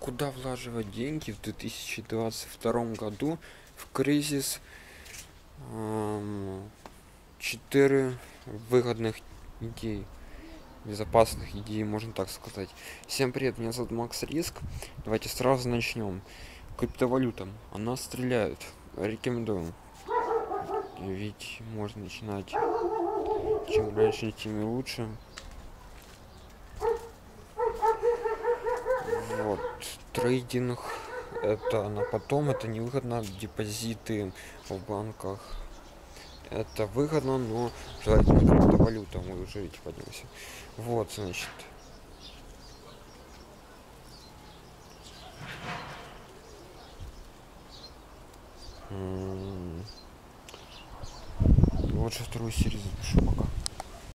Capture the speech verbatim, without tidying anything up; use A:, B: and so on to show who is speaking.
A: Куда влаживать деньги в две тысячи двадцать втором году в кризис? Эм, Четыре выгодных идей, безопасных идей, можно так сказать. Всем привет, меня зовут Макс Риск. Давайте сразу начнем. Криптовалюта, она стреляет. Рекомендую. Ведь можно начинать чем раньше, тем и лучше. Вот, трейдинг это на потом, это невыгодно, депозиты в банках это выгодно, но желательно криптовалюта, мы уже ведь поднимемся. Вот, значит, м, лучше вторую серию запишу пока.